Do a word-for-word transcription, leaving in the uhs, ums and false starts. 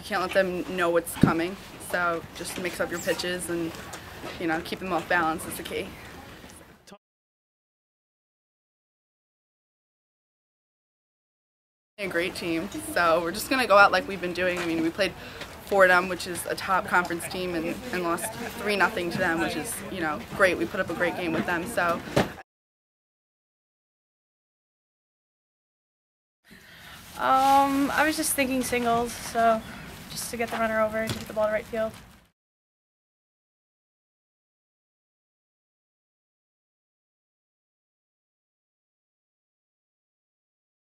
you can't let them know what's coming. So just mix up your pitches and, you know, keep them off balance is the key. A great team, so we're just gonna go out like we've been doing. I mean, we played Fordham, which is a top conference team, and, and lost three nothing to them, which is, you know, great. We put up a great game with them. So. Um, I was just thinking singles, so just to get the runner over to hit the ball to right field.